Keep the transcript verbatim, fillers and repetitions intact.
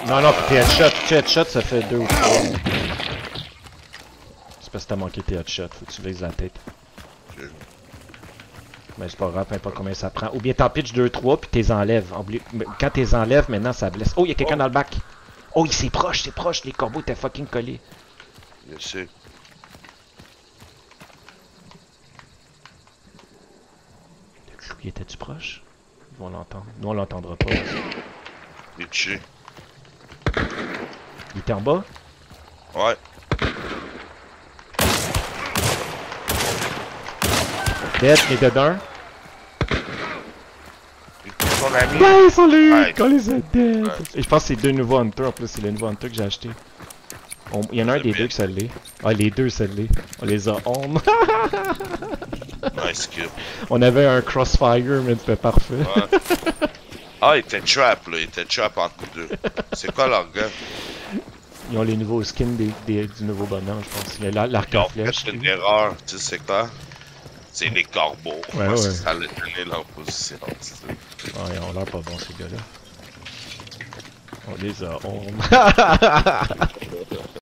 Non, non, tes headshots, tes headshots, ça fait deux ou trois. C'est parce que t'as manqué tes headshots, faut que tu vises la tête. Okay. Mais c'est pas grave, peu importe combien ça prend. Ou bien t'en pitches deux trois puis t'es enlèves. Quand t'es enlèves, maintenant ça blesse. Oh, y'a quelqu'un oh. dans le bac. Oh, c'est proche, c'est proche, les corbeaux étaient fucking collés. Je sais. Le clou, il était-tu proche? Ils vont l'entendre. Nous, on l'entendra pas. Il est touché. Il était en bas? Ouais. Dead, il est dedans. Il était son ami. Ouais, salut! Ouais. Quand les a dead! Ouais. Et je pense que c'est deux nouveaux hunters en plus, c'est les nouveaux hunters que j'ai acheté. On... Il y en a un des deux que ça l'est. Ah, les deux ça l'est. On les a on. Nice kill. On avait un crossfire, mais c'était parfait. Ouais. Ah, il était trap là, il était trap entre nous deux. C'est quoi leur gars? Ils ont les nouveaux skins des, des, du nouveau bonhomme, je pense. Il y a l'arc Ils en ont flèche. fait une erreur, tu sais quoi? C'est les corbeaux. Ouais, Parce ouais. que ça allait donner leur position. Ah, ils ont l'air pas bons ces gars-là. On les a on.